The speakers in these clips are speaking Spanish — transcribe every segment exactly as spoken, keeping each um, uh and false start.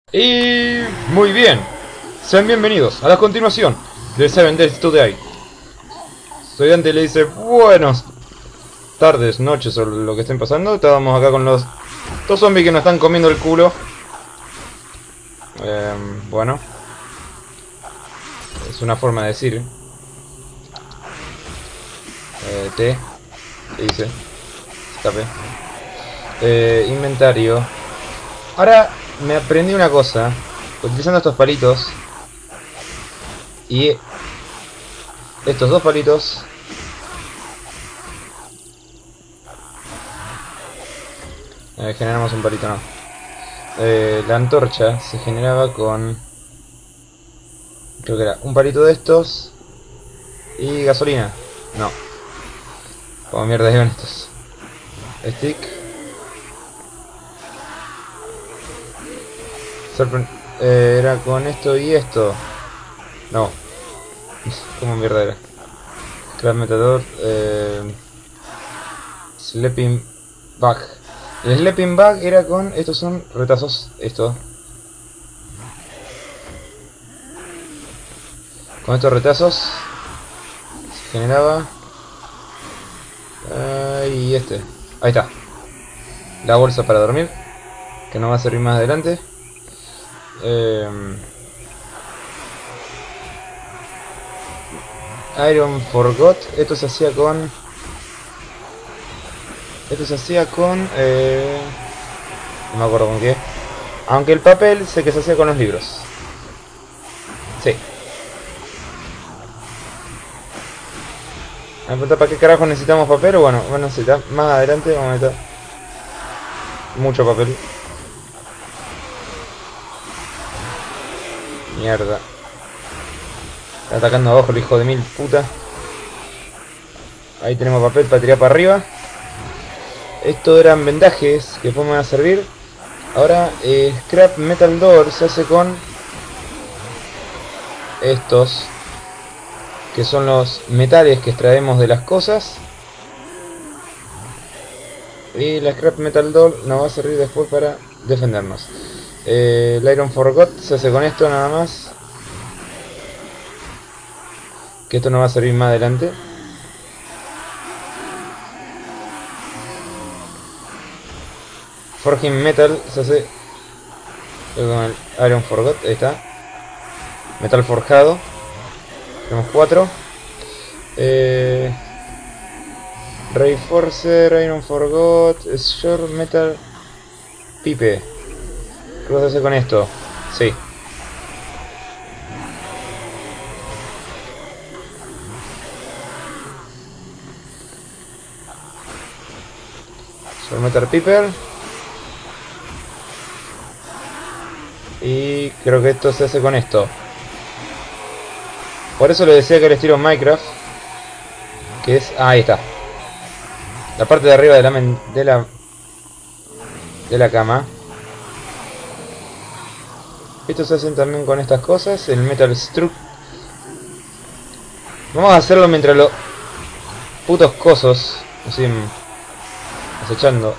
Y muy bien, sean bienvenidos a la continuación de Seven Days to Die. Soy Dante y le dice buenas tardes, noches o lo que estén pasando. Estábamos acá con los dos zombies que nos están comiendo el culo. eh, Bueno, es una forma de decir eh, T, ¿qué dice? Escape. eh, Inventario. Ahora me aprendí una cosa, utilizando estos palitos y estos dos palitos. Eh, generamos un palito, no. Eh, la antorcha se generaba con, creo que era un palito de estos y gasolina. No. Como mierda iban estos. Stick. Sorpre eh, era con esto y esto. No. Como mierda era. Scrap Metador. Eh, Sleeping Bag. El Sleeping Bag era con... Estos son retazos. Esto. Con estos retazos se generaba... Uh, y este. Ahí está. La bolsa para dormir, que nos va a servir más adelante. Eh, Iron Forgot. Esto se hacía con... Esto se hacía con... Eh, no me acuerdo con qué. Aunque el papel sé que se hacía con los libros. Sí. Me pregunta para qué carajo necesitamos papel. Bueno, bueno, necesitar más adelante. Vamos a meter mucho papel. Mierda. Está atacando abajo el hijo de mil puta. Ahí tenemos papel para tirar para arriba. Estos eran vendajes que después me van a servir. Ahora, eh, Scrap Metal Door se hace con estos, que son los metales que extraemos de las cosas. Y la Scrap Metal Door nos va a servir después para defendernos. Eh, el Iron Forgot se hace con esto nada más. Que esto nos va a servir más adelante. Forging Metal se hace con el Iron Forgot. Ahí está. Metal forjado. Tenemos cuatro. Eh, Reinforcer, Iron Forgot, Short Metal Pipe. ¿Qué vas a hacer con esto? Sí. Short Metal Piper. Y creo que esto se hace con esto. Por eso le decía que el estilo Minecraft, que es... Ah, ahí está. La parte de arriba de la de la de la cama. Estos se hacen también con estas cosas. El Metal Struck. Vamos a hacerlo mientras los putos cosos así acechando.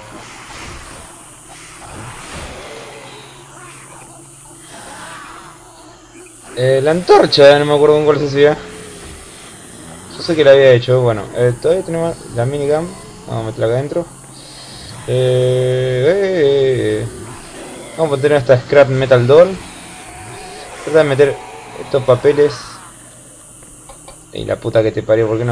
Eh, la antorcha, no me acuerdo con cuál se hacía. Yo sé que la había hecho. Bueno, eh, todavía tenemos la minigun. Vamos a meterla acá adentro. Eh, eh, eh. Vamos a poner esta Scrap Metal Door. Trata de meter estos papeles. Y la puta que te parió, ¿por qué no?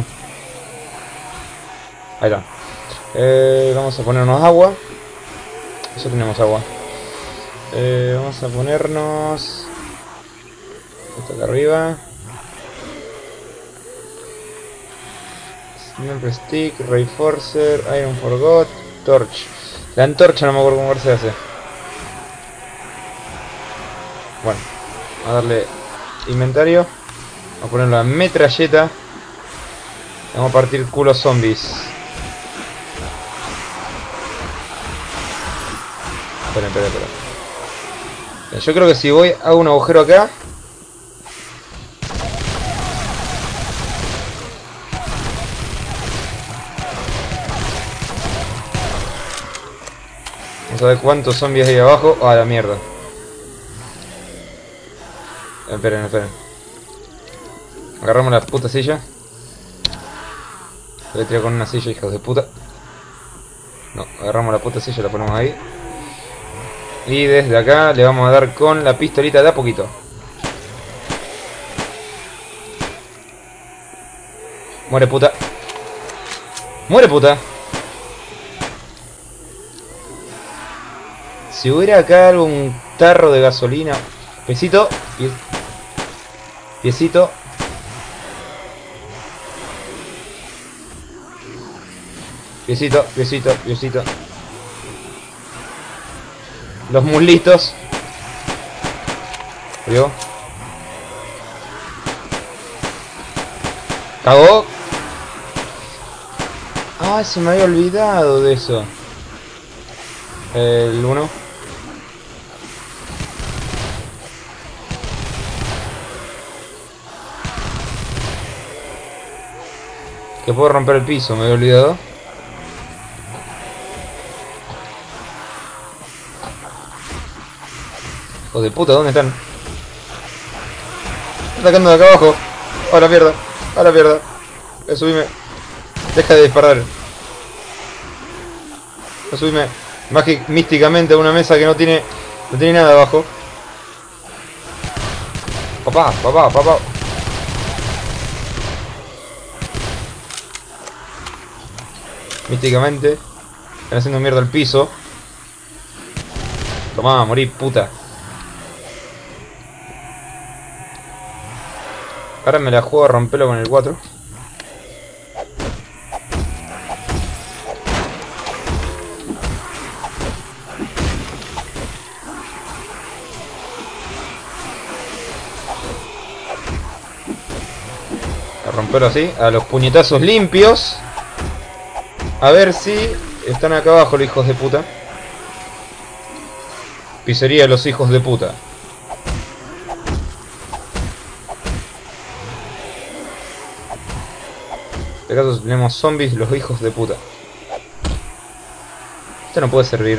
Ahí está. Eh, vamos a ponernos agua. Ya tenemos agua. Eh, vamos a ponernos... Esto acá arriba. Sniper Stick, Reinforcer, Iron Forgot, Torch. La antorcha no me acuerdo cómo se hace. Bueno, a darle inventario. Vamos a poner la metralleta. Vamos a partir culo zombies. Esperen, esperen, esperen. Yo creo que si voy, hago un agujero acá. Vamos a ver cuántos zombies hay abajo. Ah, la mierda. Esperen, esperen. Agarramos la puta silla. Voy a tirar con una silla, hijos de puta. No, agarramos la puta silla y la ponemos ahí. Y desde acá le vamos a dar con la pistolita de a poquito. Muere puta. Muere puta. Si hubiera acá algún tarro de gasolina. Piecito. Pie... Piecito. Piecito, piecito, piecito. Los muslitos. ¿Vio? ¿Cagó? Ah, se me había olvidado de eso. El uno. Que puedo romper el piso, me había olvidado. Hijos de puta, ¿dónde están? Están atacando de acá abajo. A la mierda, a la mierda. Voy a subirme. Deja de disparar. Voy a subirme mágic, místicamente a una mesa que no tiene. No tiene nada abajo. Papá, papá, papá. Místicamente. Están haciendo mierda al piso. Tomá, morí, puta. Ahora me la juego a romperlo con el cuatro. A romperlo así, a los puñetazos limpios. A ver si están acá abajo los hijos de puta. Pizzería de los hijos de puta. En este caso tenemos zombies, los hijos de puta. Esto no puede servir.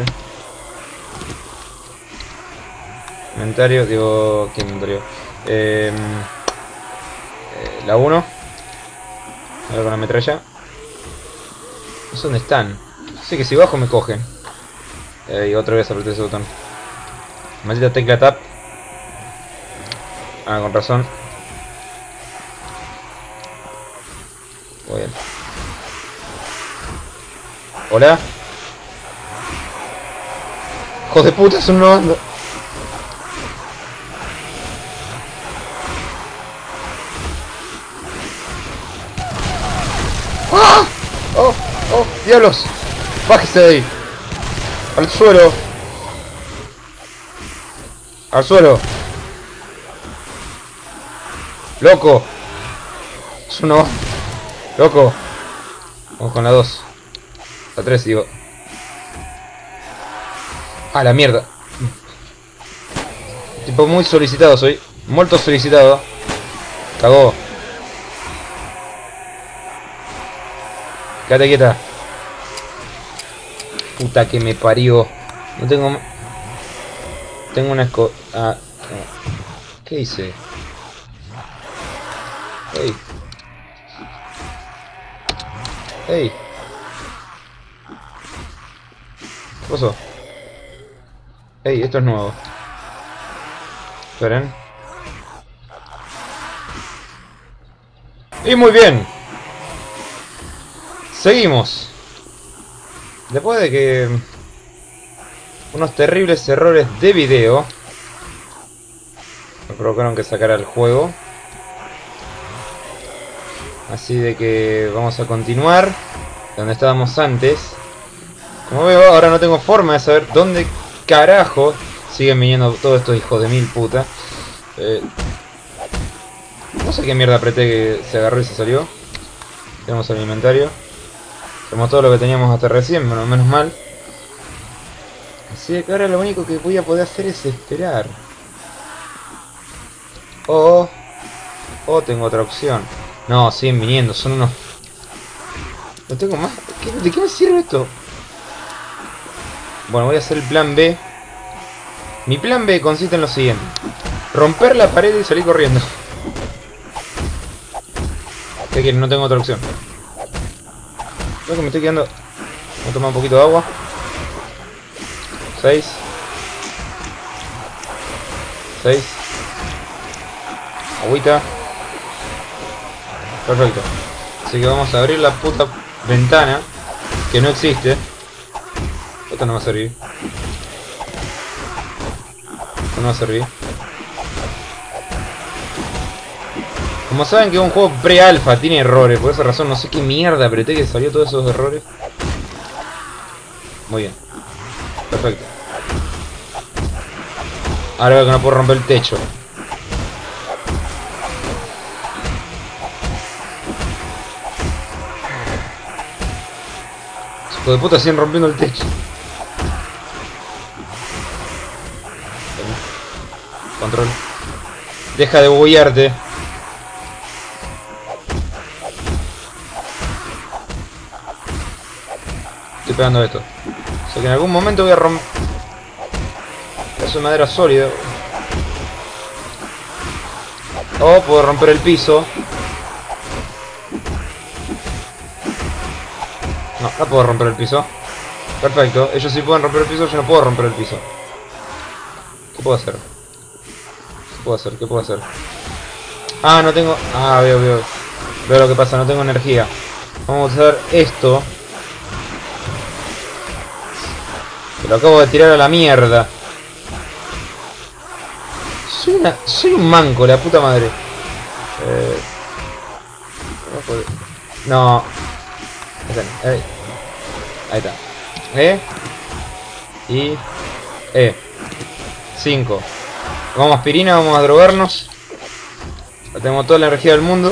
Inventario, digo... ¿Qué inventario? Eh, eh, la uno. A ver con la metralla. No sé dónde están. Sé que si bajo me cogen. Eh, y otra vez apreté ese botón. Maldita tecla tap. Ah, con razón. Muy bien. Hola. Hijos de puta, son una banda. ¡Ah! ¡Oh! ¡Oh! ¡Diablos! ¡Bájese de ahí! ¡Al suelo! ¡Al suelo! ¡Loco! Es una banda. ¡Loco! Vamos con la dos. La tres, digo. ¡Ah, la mierda! Tipo muy solicitado soy. Muy solicitado. Cagó. Quédate quieta. Puta que me parió. No tengo... Tengo una esco... Ah, no. ¿Qué hice? Hey. Hey. ¿Qué pasó? Hey, esto es nuevo. Esperen. Y muy bien. Seguimos. Después de que unos terribles errores de video me provocaron que sacara el juego. Así de que vamos a continuar donde estábamos antes. Como veo, ahora no tengo forma de saber dónde carajo siguen viniendo todos estos hijos de mil puta. Eh, no sé qué mierda apreté que se agarró y se salió. Tenemos el inventario. Tenemos todo lo que teníamos hasta recién, bueno, menos mal. Así que ahora lo único que voy a poder hacer es esperar. O... O tengo otra opción. No, siguen viniendo, son unos... No tengo más... ¿Qué, ¿De qué me sirve esto? Bueno, voy a hacer el plan B. Mi plan B consiste en lo siguiente. romper la pared y salir corriendo. ¿Qué quieren? No tengo otra opción. Creo que me estoy quedando... Voy a tomar un poquito de agua. seis. seis. Agüita. Perfecto. Así que vamos a abrir la puta ventana. Que no existe. Esto no va a servir. Esto no va a servir. Como saben que es un juego pre-alfa, tiene errores. Por esa razón no sé qué mierda apreté que salió todos esos errores. Muy bien. Perfecto. Ahora veo que no puedo romper el techo. Hijo de puta, siguen rompiendo el techo. Control. Deja de buguearte. Estoy pegando esto. O sea que en algún momento voy a romper. Eso es madera sólida. O puedo romper el piso. No, no puedo romper el piso. Perfecto, ellos sí pueden romper el piso, yo no puedo romper el piso. ¿Qué puedo hacer? ¿Qué puedo hacer? ¿Qué puedo hacer? Ah, no tengo... Ah, veo, veo. Veo lo que pasa, no tengo energía. Vamos a usar esto. Que lo acabo de tirar a la mierda. Soy una... Soy un manco, la puta madre. Eh... No. Ahí. Ahí está. E. Y... E. cinco. Vamos aspirina, vamos a drogarnos. Ya tenemos toda la energía del mundo.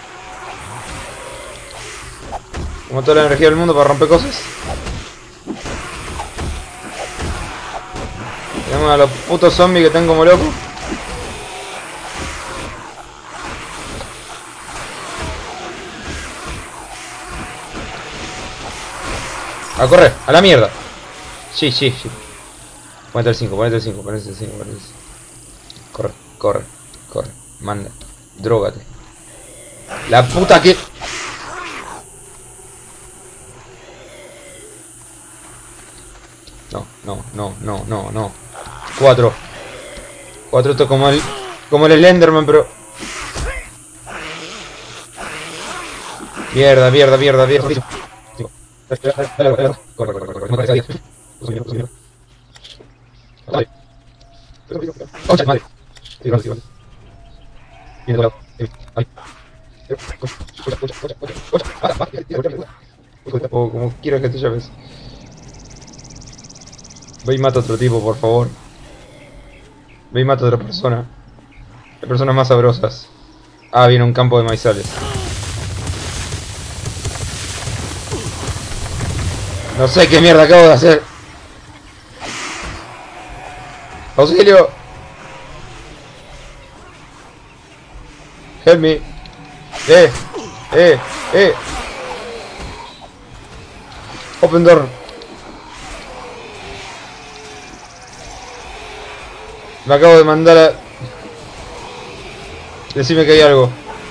Tenemos toda la energía del mundo para romper cosas. Tenemos a los putos zombies que están como locos. A correr, a la mierda. Sí, sí, sí. Ponete el cinco, ponete el cinco, ponete el cinco, ponete el cinco. Corre, corre, corre. Manda. Drógate. La puta que... No, no, no, no, no, no. Cuatro. Cuatro, esto como el... Como el Slenderman, pero... Mierda, mierda, mierda, mierda. Corre, corre, corre, corre. Vale. Concha madre. O como quieras que te llames. Ve y mata a otro tipo, por favor. Ve y mata a otra persona. Hay personas más sabrosas. Ah, viene un campo de maizales. No sé qué mierda acabo de hacer. ¡Auxilio! Help me. Eh, eh, eh. Open door. Me acabo de mandar a... Decime que hay algo.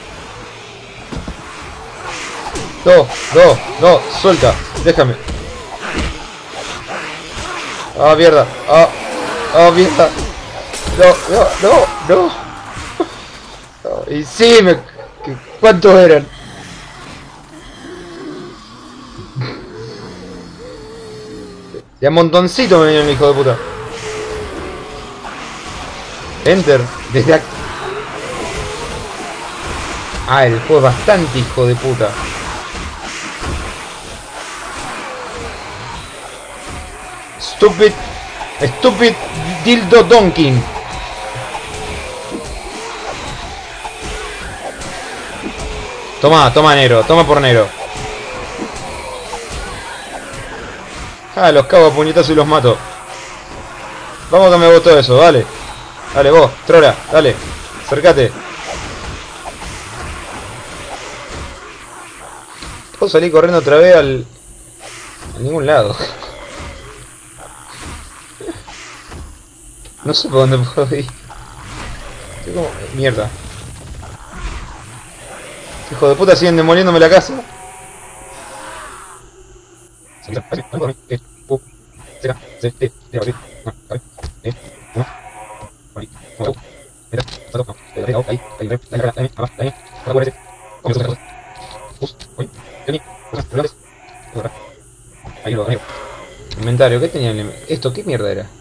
No, no, no, suelta, déjame. Ah, mierda. Ah, ah, mierda. No, no, no, no. No. Y sí, me... ¿Cuántos eran? Y a montoncito me viene el hijo de puta. Enter. Desde aquí. Ah, el juego es bastante hijo de puta. Stupid. Stupid dildo donkey. Toma, toma negro, toma por negro. Ah, los cago a puñetazos y los mato. Vamos que me hago todo eso, dale. Dale vos, trola, dale. Acércate. Puedo salir corriendo otra vez al... a ningún lado. No sé por dónde puedo ir. Estoy como... Mierda. Hijo de puta, siguen demoliéndome la casa. Inventario, ¿qué tenía en el inventario? ¿Esto qué mierda era?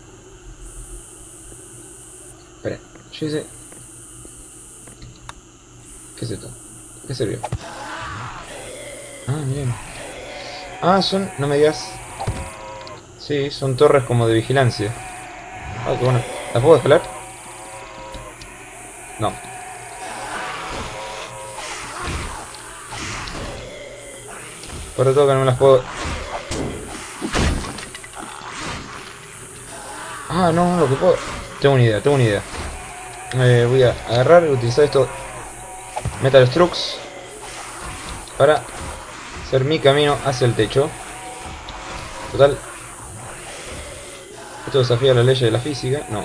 Espera, yo hice... ¿Qué es esto? ¿Qué sirvió? Ah, miren. Ah, son... no me digas... Sí, son torres como de vigilancia. Ah, qué bueno. ¿Las puedo escalar? No. Por todo que no me las puedo... Ah, no, lo que puedo... Tengo una idea, tengo una idea. Eh, voy a agarrar y utilizar esto... Metal Strux para hacer mi camino hacia el techo. Total, esto desafía la ley de la física. No.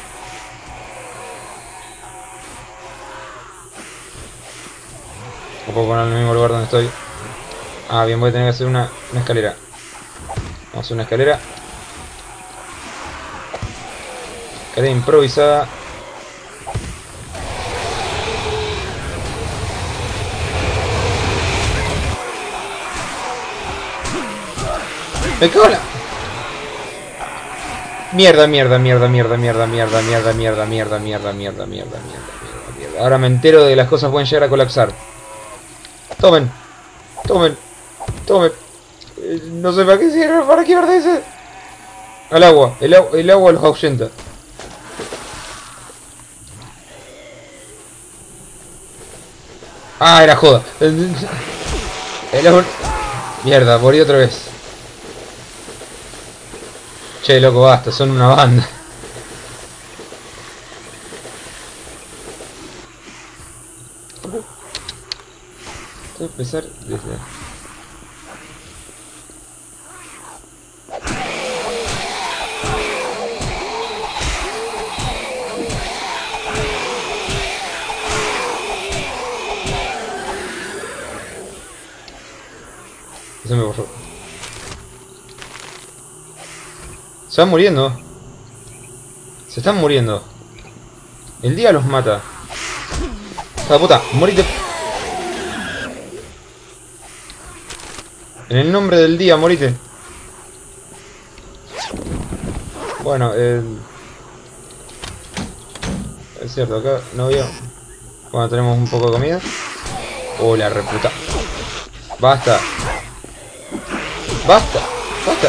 No puedo poner en el mismo lugar donde estoy. Ah, bien, voy a tener que hacer una, una escalera. Vamos a hacer una escalera. Escalera improvisada. ¡Me cago en la... Mierda, mierda, mierda, mierda, mierda, mierda, mierda, mierda, mierda, mierda, mierda, mierda, mierda, mierda, mierda. Ahora me entero de que las cosas pueden llegar a colapsar. Tomen, tomen, tomen. Eh, no sé para qué sirve, para qué verdes. Al agua, el, agua, el agua los ahuyenta. Ah, era joda. El agua... Mierda, morí otra vez. Che, loco, basta, son una banda. Tengo que empezar desde... Eso me borró. Se van muriendo. Se están muriendo. El día los mata. ¡Hija de puta! ¡Morite! En el nombre del día, morite. Bueno, eh... es cierto, acá no veo. Cuando tenemos un poco de comida. Oh, la reputa. Basta. Basta. Basta.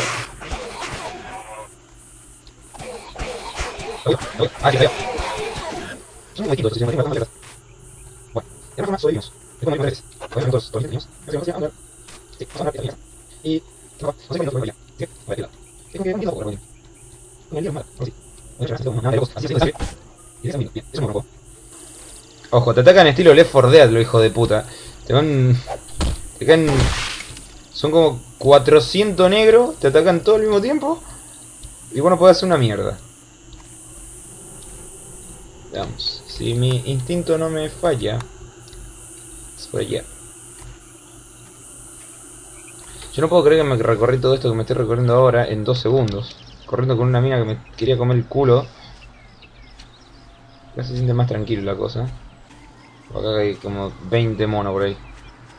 Ah, sí, son muy poquitos, si se me bueno, de alguna forma sobrevivimos. Es como el podemos todos todos los niños. Vamos a hablar. Sí, vamos a hablar de y no, vamos a ver lo que sí, para qué es como que no quiero con el día mal, así. Voy a hacer como nada de cosas, así así. Y eso bien, eso me robo. Ojo, te atacan estilo Left four Dead, lo hijo de puta. Te van te caen son como cuatrocientos negros, te atacan todo al mismo tiempo y bueno, puede hacer una mierda. Veamos, si mi instinto no me falla, es por allá. Yo no puedo creer que me recorrí todo esto que me estoy recorriendo ahora en dos segundos. Corriendo con una mina que me quería comer el culo. Ya se siente más tranquilo la cosa. Acá hay como veinte monos por ahí.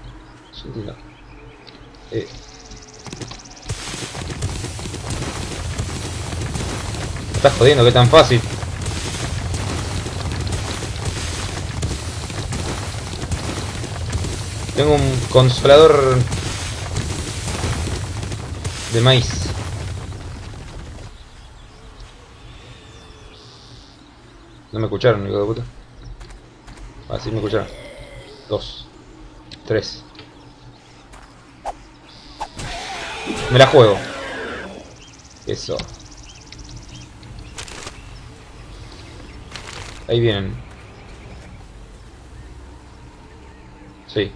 Eh. Me estás jodiendo, que tan fácil. Tengo un consolador de maíz. No me escucharon, hijo de puta. Ah, sí me escucharon. Dos. Tres. Me la juego. Eso. Ahí vienen. Sí.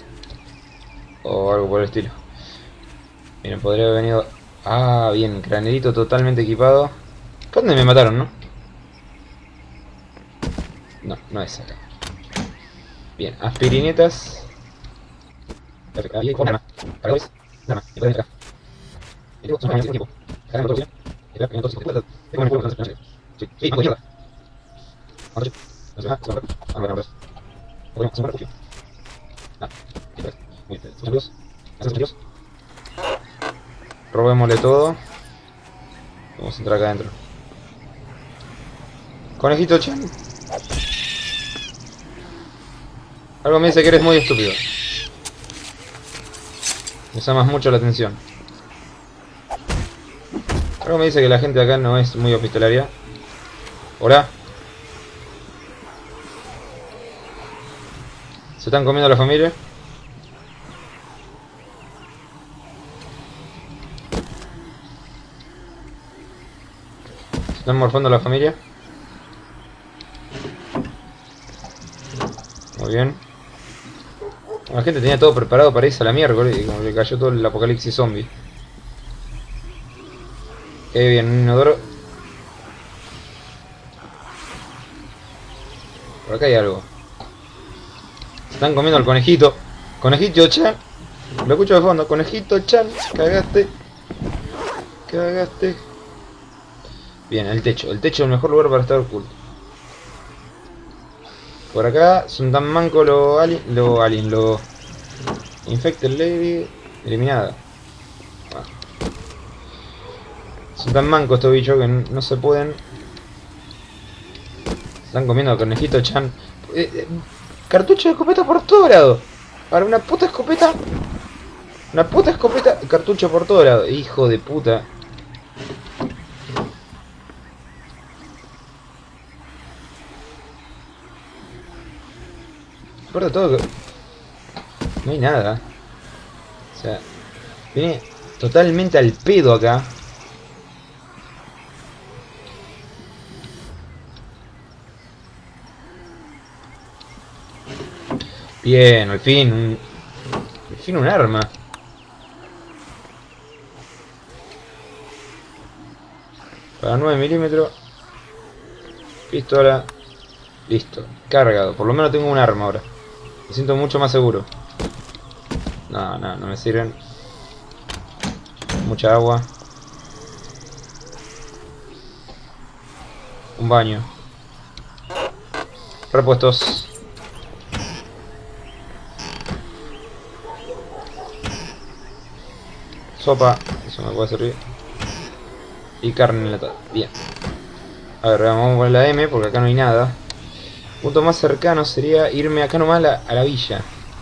O algo por el estilo. Miren, podría haber venido... Ah, bien, granerito totalmente equipado. ¿Dónde me mataron, no? No, no es acá. Bien, aspirinetas. Perfecto, ahí hay forma. Cargadores. Nada más, me pueden acá. Y luego, son camiones de tiempo. Cargan todo el espera, que no todos se pueden. Tengo un juego que no se Sí, sí, manco de mierda. Vamos, no se va, se va. Vamos a ver, vamos a ver. Podemos hacer un refugio. Ah, sí, pues. Muy bien, estos amigos. Hacemos amigos. Robémosle todo. Vamos a entrar acá adentro. Conejito Chan. Algo me dice que eres muy estúpido. Me llamas mucho la atención. Algo me dice que la gente de acá no es muy hospitalaria. Hola. ¿Se están comiendo a la familia? ¿Se están morfando a la familia? Muy bien. La gente tenía todo preparado para irse a la miércoles y como le cayó todo el apocalipsis zombie. Qué bien, un inodoro. Por acá hay algo. Se están comiendo al conejito. Conejito Chan. Lo escucho de fondo. Conejito Chan. Cagaste. Cagaste. Bien, el techo. El techo es el mejor lugar para estar oculto. Por acá son tan mancos los alien. Los alien. Los Infected Lady. Eliminada. Ah. Son tan mancos estos bichos que no se pueden. Están comiendo al conejito Chan. Eh, eh, cartucho de escopeta por todo lado. Para una puta escopeta. Una puta escopeta. Cartucho por todo lado. Hijo de puta. Aparte de todo que... no hay nada. O sea, viene totalmente al pedo acá. Bien, al fin un... al fin un arma. Para nueve milímetros. Pistola. Listo, cargado. Por lo menos tengo un arma ahora. Me siento mucho más seguro. No, no, no me sirven. Mucha agua. Un baño. Repuestos. Sopa, eso me puede servir. Y carne enlatada. Bien. A ver, vamos a poner la M porque acá no hay nada. Punto más cercano sería irme acá nomás a la, a la villa.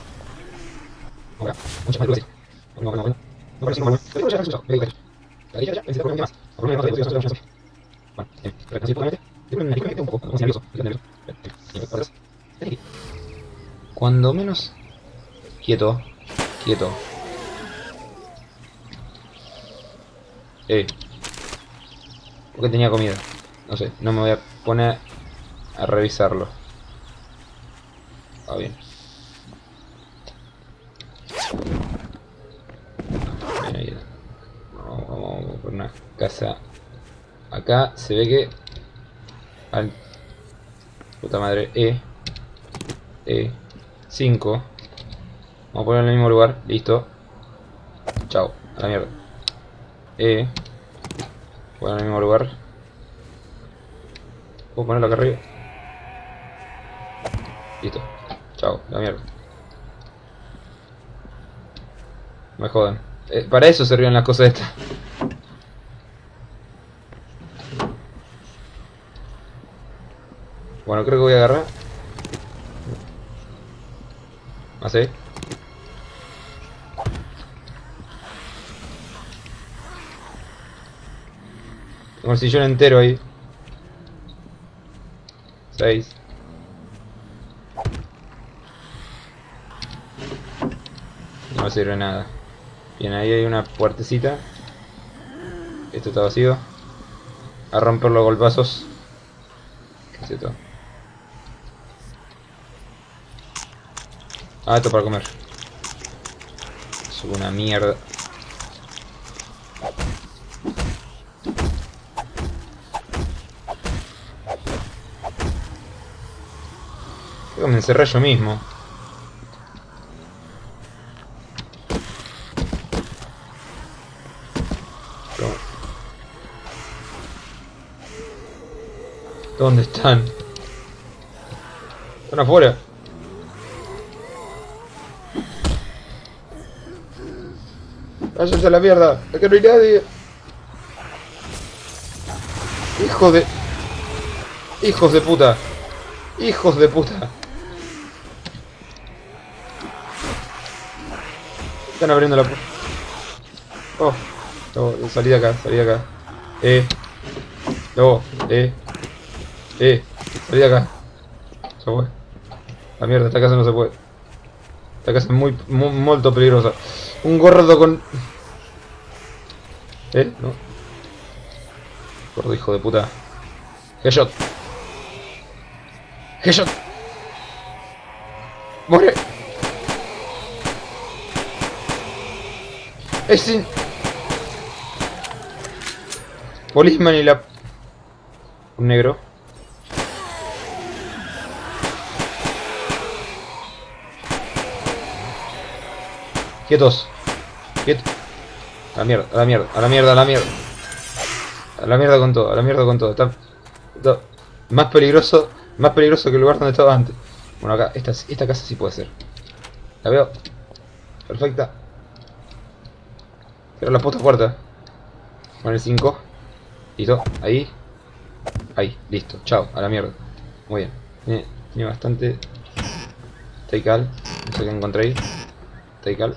Muchas más luces. No, no, no. No parece como bueno. Ya resultado. La villa ya, pensé por un más. Por un más de los dos. Bueno, bien. Pero así puedo meter. Un poco, como nervioso. Nervioso. Cuando menos. Quieto. Quieto. Eh. Porque tenía comida. No sé, no me voy a poner a revisarlo. Ah, bien. Bien, ahí. Vamos, vamos por una casa. Acá se ve que... al... puta madre. E. E. cinco. Vamos a ponerlo en el mismo lugar. Listo. Chao. A la mierda. E. Poner en el mismo lugar. Puedo ponerlo acá arriba. Listo. Chao, la mierda. Me jodan. Eh, para eso servían las cosas estas. Bueno, creo que voy a agarrar. Así. Tengo el sillón entero ahí. seis. No sirve de nada. Bien, ahí hay una puertecita. Esto está vacío. A romperlo a golpazos. ¿Qué es esto? Ah, esto para comer. Es una mierda. Creo que me encerré yo mismo. Pero... ¿Dónde están? Están afuera. Váyanse a la mierda. Acá no hay nadie. Hijo de... Hijos de puta. Hijos de puta. Están abriendo la puerta. Oh. No, salí de acá, salí de acá. Eh. No, eh. Eh. Salí de acá. Se fue. La mierda, esta casa no se puede. Esta casa es muy, muy, muy peligrosa. Un gordo con... ¿Eh? No. Gordo hijo de puta. Headshot. Headshot. Muere. Es sin... Policeman y la... Un negro. Quietos. Quietos. A la mierda, a la mierda, a la mierda, a la mierda. A la mierda con todo, a la mierda con todo. Está, está más peligroso, más peligroso que el lugar donde estaba antes. Bueno, acá, esta, esta casa sí puede ser. La veo. Perfecta. Cierro la puta puerta. Con el cinco. Listo, ahí. Ahí, listo, chao, a la mierda. Muy bien. Tiene, tiene bastante. Taical. No sé qué encontré ahí. Taical.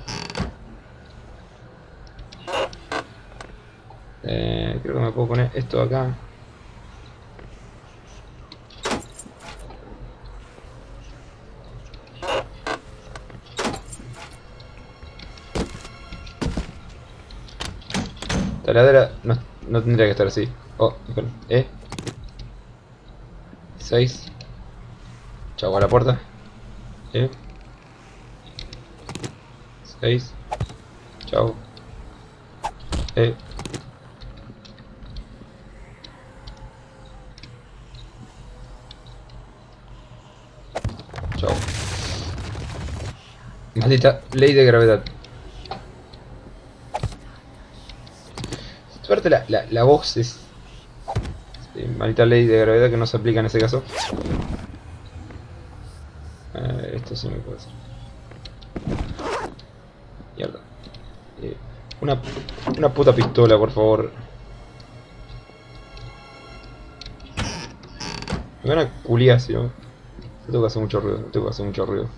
Eh, creo que me puedo poner esto acá. Esta ladera no, no tendría que estar así. Oh, espera. Eh. seis. Chau a la puerta. Eh. seis. Chau. Eh. Chau. Maldita ley de gravedad. Suerte la, la, la voz es... Sí, maldita ley de gravedad que no se aplica en ese caso. Eh, esto sí me puede hacer. Mierda. Eh, una, una puta pistola, por favor. Me van a culiar, si no. Tengo que hacer mucho ruido, tengo que hacer mucho ruido.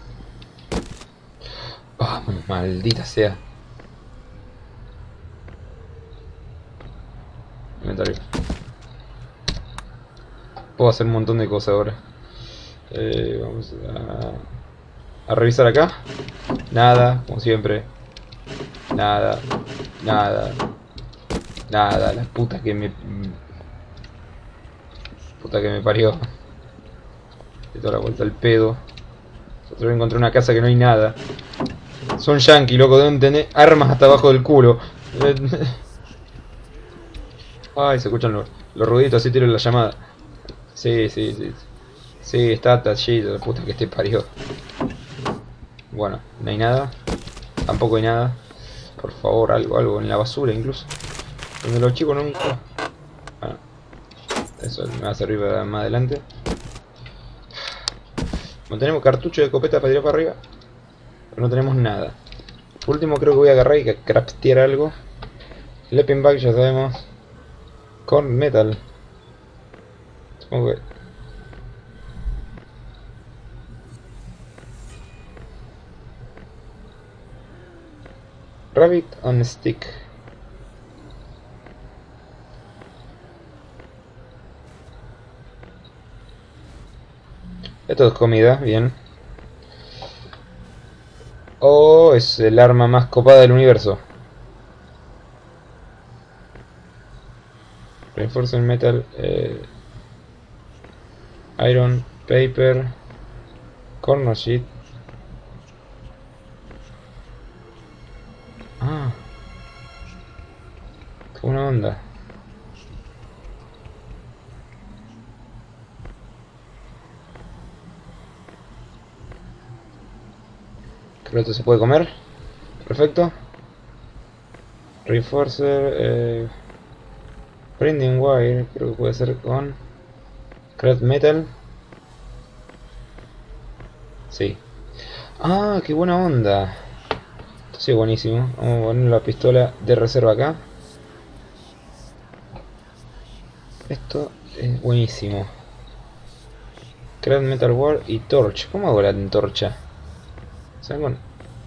Ah, oh, maldita sea. Inventario. Puedo hacer un montón de cosas ahora. Eh, vamos a, a revisar acá. Nada, como siempre. Nada, nada, nada. La puta que me... Puta que me parió. De toda la vuelta al pedo. Otra vez encontré una casa que no hay nada. Son yankees, loco, deben tener armas hasta abajo del culo. Ay, se escuchan los, los ruiditos, así tiro la llamada. Sí, sí, sí. Sí, está tallito, la puta que te parió. Bueno, no hay nada. Tampoco hay nada. Por favor, algo, algo en la basura incluso. Donde los chicos nunca... Bueno, eso me va a servir más adelante. No tenemos cartucho de escopeta para tirar para arriba. Pero no tenemos nada. Por último creo que voy a agarrar y craftear algo. Sleeping bag ya sabemos. Corn metal. Supongo que... Rabbit on stick. Esto es comida, bien. Oh, es el arma más copada del universo. Reinforcement metal, eh, iron, paper, corner sheet. Ah, qué buena onda. Creo que esto se puede comer. Perfecto. Reinforcer. Eh, Binding Wire. Creo que puede ser con Scrap Metal. Sí. Ah, qué buena onda. Esto sí es buenísimo. Vamos a poner la pistola de reserva acá. Esto es buenísimo. Scrap Metal Wire y Torch. ¿Cómo hago la antorcha? ¿Saben con...?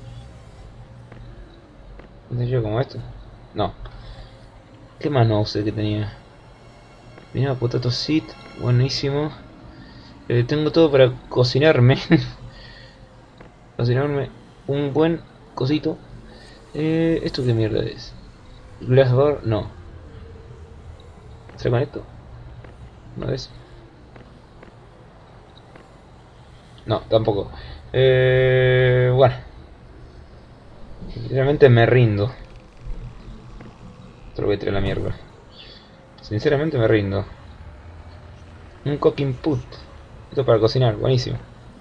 ¿No yo como esto? No. ¿Qué más no usé que tenía? Tenía potato seed. Buenísimo. Eh, tengo todo para cocinarme. Cocinarme un buen cosito. Eh, ¿Esto qué mierda es? Glass bar, no. ¿Será con esto? ¿No es? No, tampoco. Eh, bueno. Sinceramente me rindo. Esto lo voy a tirar a la mierda. Sinceramente me rindo. Un cooking put. Esto para cocinar, buenísimo.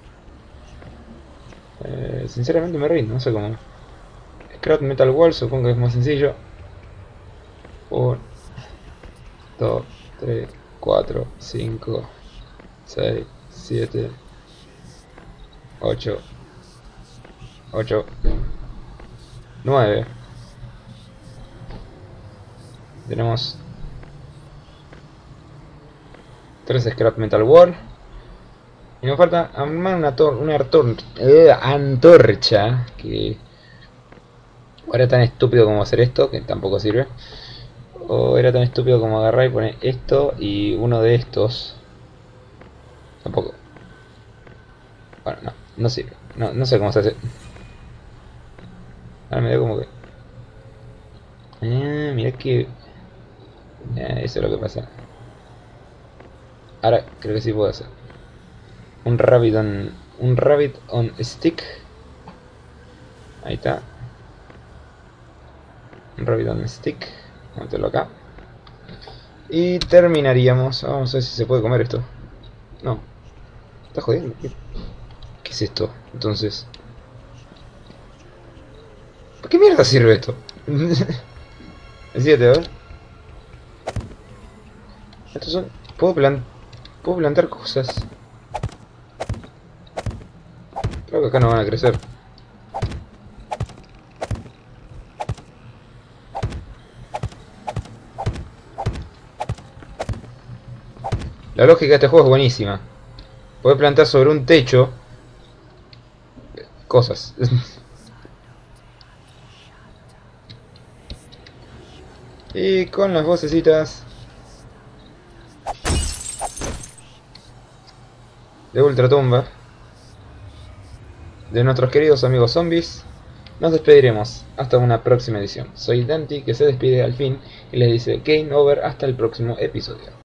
Eh, sinceramente me rindo, no sé cómo. Scrap Metal Wall, supongo que es más sencillo. uno, dos, tres, cuatro, cinco, seis, siete, ocho, ocho, nueve. Tenemos tres Scrap Metal Wall. Y nos falta armar una, tor una tor eh, antorcha. Que o era tan estúpido como hacer esto, que tampoco sirve. O era tan estúpido como agarrar y poner esto y uno de estos. Tampoco. Bueno, no, no sirve. No, no sé cómo se hace. Ahora me da como que... Eh, mirá que... Eh, eso es lo que pasa. Ahora creo que sí puedo hacer. Un rabbit on... Un rabbit on stick. Ahí está. Un rabbit on stick. Vamos a meterlo acá. Y terminaríamos. Vamos a ver si se puede comer esto. No. ¿Está jodiendo? ¿Qué, ¿Qué es esto? Entonces... ¿Para qué mierda sirve esto? Decídete, a ver. Estos son... Puedo plan... Puedo plantar cosas. Creo que acá no van a crecer. La lógica de este juego es buenísima. Puedes plantar sobre un techo cosas. Y con las vocecitas de Ultratumba de nuestros queridos amigos zombies, nos despediremos hasta una próxima edición. Soy Dante, que se despide al fin y les dice game over hasta el próximo episodio.